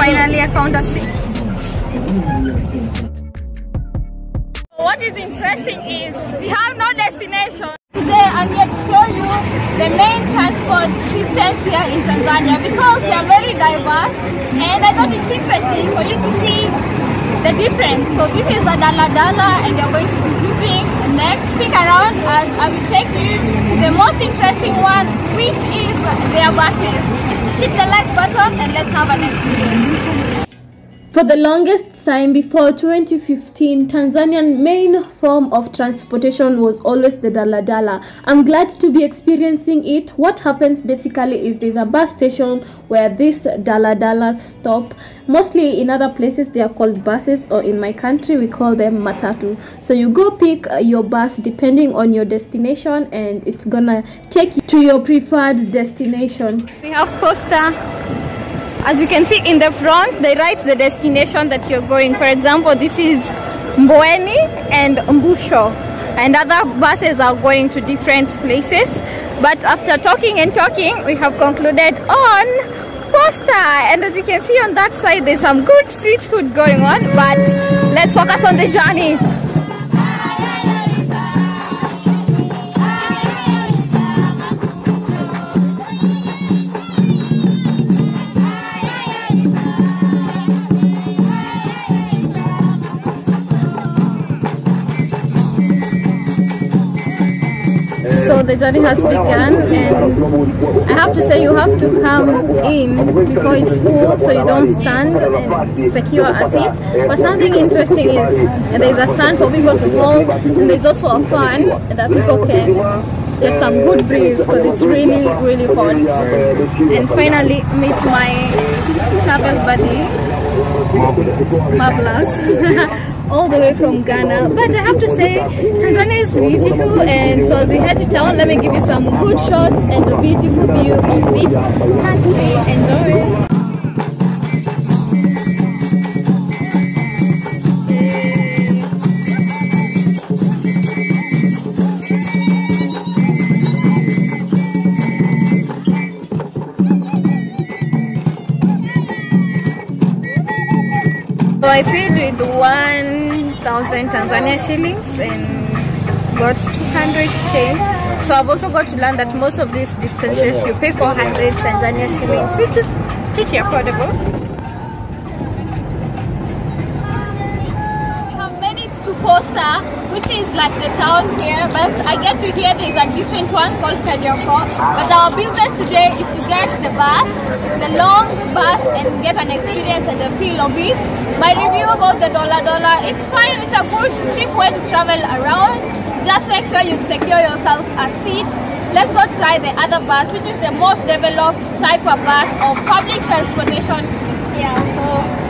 Finally, I found a seat. What is interesting is we have no destination today. I'm here to show you the main transport systems here in Tanzania because they are very diverse, and I thought it's interesting for you to see the difference. So this is the Daladala, and you're going to be using the next. Stick around and I will take you to the most interesting one, which is their buses. Hit the like button and let's have an experience. For the longest time before 2015, Tanzanian main form of transportation was always the Daladala. I'm glad to be experiencing it. What happens basically is there's a bus station where these Daladalas stop. Mostly in other places they are called buses, or in my country we call them matatu. So you go pick your bus depending on your destination, and it's gonna take you to your preferred destination. We have poster. As you can see in the front, they write the destination that you're going. For example, this is Mbweni and Mbusho, and other buses are going to different places. But after talking and talking, we have concluded on Posta. And as you can see on that side, there's some good street food going on. But let's focus on the journey. So the journey has begun, and I have to say you have to come in before it's full so you don't stand and secure a seat. But something interesting is there's a stand for people to hold, and there's also a fan that people can get some good breeze because it's really hot. And finally meet my travel buddy, Marvelous. All the way from Ghana. But I have to say Tanzania is beautiful, and so as we head to town, let me give you some good shots and a beautiful view of this country. Enjoy. So I paid with 1,000 Tanzania shillings and got 200 change. So I've also got to learn that most of these distances you pay 400 Tanzania shillings, which is pretty affordable. We have managed to Posta, which is like the town here, but I get to hear there's a different one called Karioko. But our business today is to get the bus, the long bus, and get an experience and a feel of it. My review about the Daladala, it's fine, it's a good cheap way to travel around. Just make sure you secure yourself a seat. Let's go try the other bus, which is the most developed type of bus or public transportation here.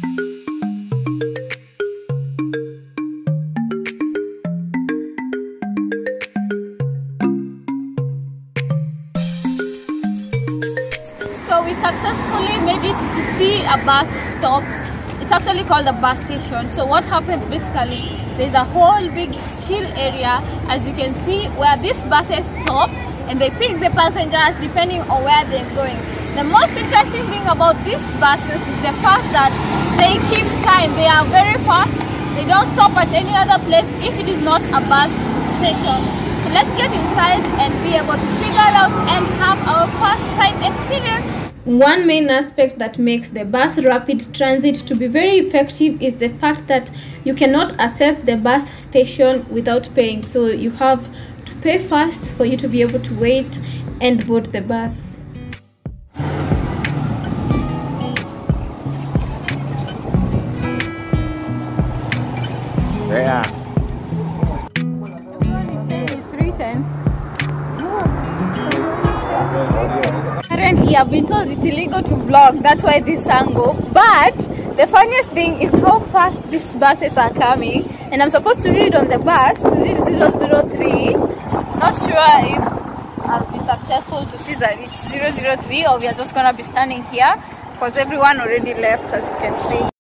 So we successfully made it to see a bus stop. It's actually called a bus station. So what happens basically, there's a whole big chill area, as you can see, where these buses stop and they pick the passengers depending on where they're going. The most interesting thing about these buses is the fact that they keep time. They are very fast. They don't stop at any other place if it is not a bus station. So let's get inside and be able to figure out and have our first time experience. One main aspect that makes the bus rapid transit to be very effective is the fact that you cannot access the bus station without paying. So you have to pay first for you to be able to wait and board the bus. Yeah. Currently, I've been told it's illegal to vlog, that's why this angle. But the funniest thing is how fast these buses are coming. And I'm supposed to read on the bus, to read 003. Not sure if I'll be successful to see that it's 003 or we are just gonna be standing here because everyone already left, as you can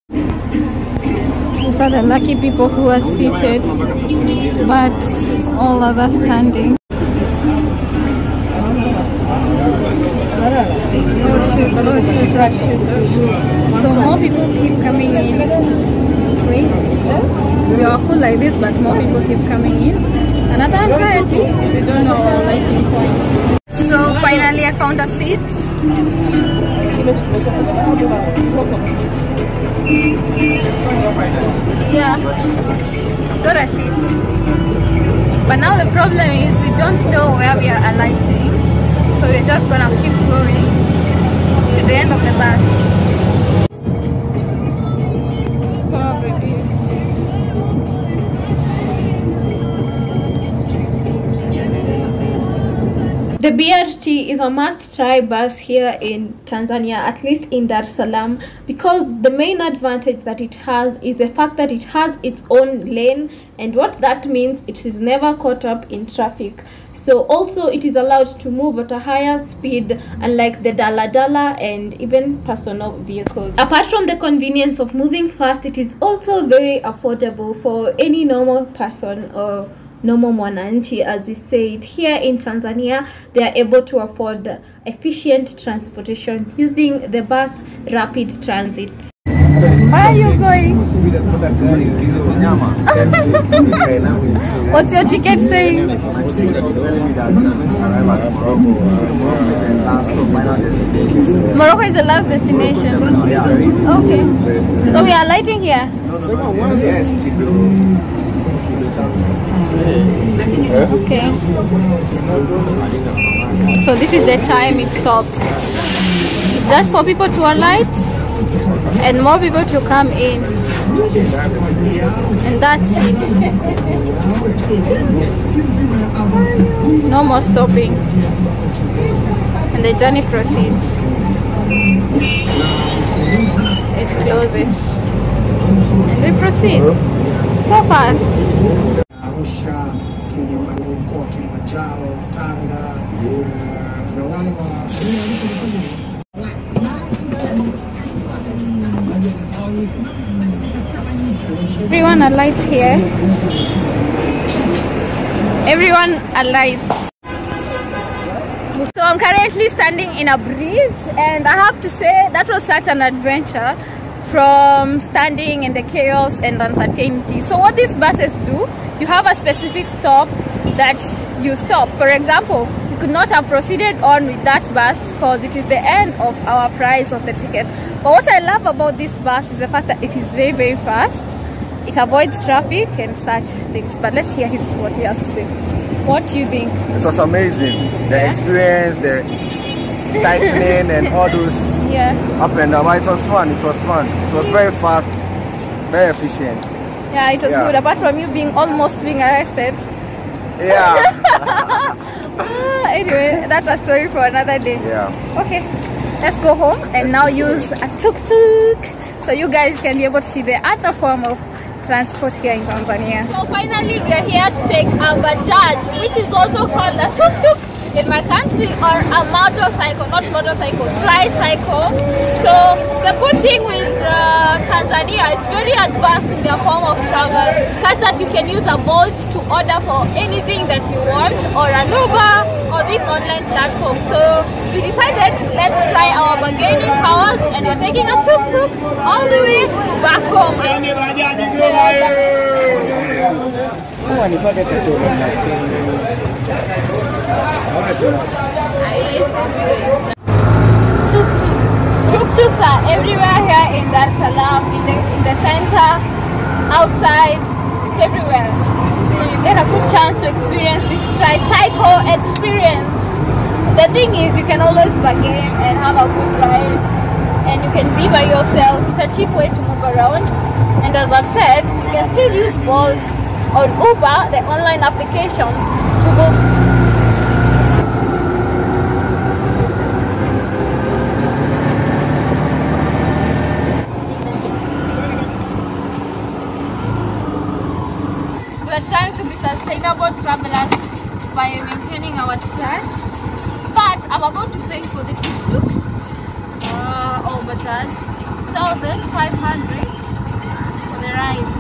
see. These are the lucky people who are seated, but all others standing. Oh shit. parachuter. So more people keep coming in. It's crazy. We are full like this, but more people keep coming in. Another anxiety is we don't know our lighting point. So finally I found a seat. Yeah, got a seat. But now the problem is we don't know where we are alighting. So we're just gonna keep going to the end of the bus. The BRT is a must-try bus here in Tanzania, at least in Dar es Salaam, because the main advantage that it has is the fact that it has its own lane, and what that means, it is never caught up in traffic. So also it is allowed to move at a higher speed, unlike the Dala and even personal vehicles. Apart from the convenience of moving fast, it is also very affordable for any normal person or normal mwananchi, as we say it. Here in Tanzania, they are able to afford efficient transportation using the bus rapid transit. Where are you going? What's your ticket saying? Morocco is the last destination. Okay. So we are lighting here. Okay. So this is the time it stops. Just for people to alight and more people to come in. And that's it. No more stopping. And the journey proceeds. It closes. And we proceed. So fast. Everyone alights here. Everyone alights. So I'm currently standing in a bridge, and I have to say that was such an adventure from standing in the chaos and uncertainty. So what these buses do, you have a specific stop that you stop. For example, we could not have proceeded on with that bus because it is the end of our price of the ticket. But what I love about this bus is the fact that it is very, very fast. It avoids traffic and such things. But let's hear what he has to say. What do you think? It was amazing. The experience, the tightening and all those up and down. It was fun. It was fun. It was very fast, very efficient. Yeah, it was good. Apart from you almost being arrested. Yeah. Anyway, that's a story for another day. Yeah. Okay, let's go home and now use a tuk-tuk so you guys can be able to see the other form of transport here in Tanzania. So finally we are here to take a Bajaj, which is also called a tuk-tuk in my country, or a motorcycle, not motorcycle, tricycle. So the good thing with Tanzania, it's very advanced in their form of travel, such that you can use a Bolt to order for anything that you want, or an Uber, or this online platform. So we decided, let's try our bargaining powers, and we're taking a tuk-tuk all the way back home. Tuk-tuks are everywhere here in Dar es Salaam, in the center, outside, it's everywhere. So you get a good chance to experience this tricycle experience. The thing is, you can always bargain and have a good ride, and you can be by yourself. It's a cheap way to move around. And as I've said, you can still use Bolt or Uber, the online applications, to book. We are trying to be sustainable travelers by maintaining our trash, but I'm about to pay for the tuk-tuk or Bajaj, 1,500 for the ride.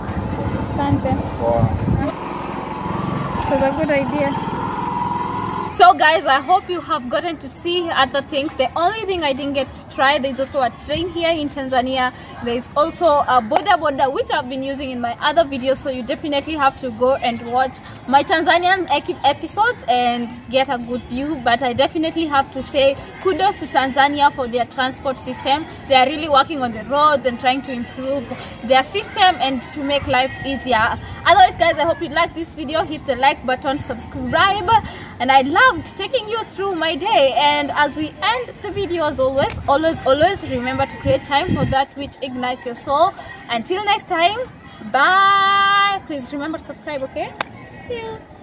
It was a good idea. So guys, I hope you have gotten to see other things. The only thing I didn't get to try, there's also a train here in Tanzania. There's also a boda which I've been using in my other videos, so you definitely have to go and watch my Tanzanian episodes and get a good view. But I definitely have to say kudos to Tanzania for their transport system. They are really working on the roads and trying to improve their system and to make life easier. Otherwise guys, I hope you like this video. Hit the like button, subscribe, and I loved taking you through my day. And as we end the video, as always remember to create time for that which ignites your soul. Until next time, bye. Please remember to subscribe, okay? See you.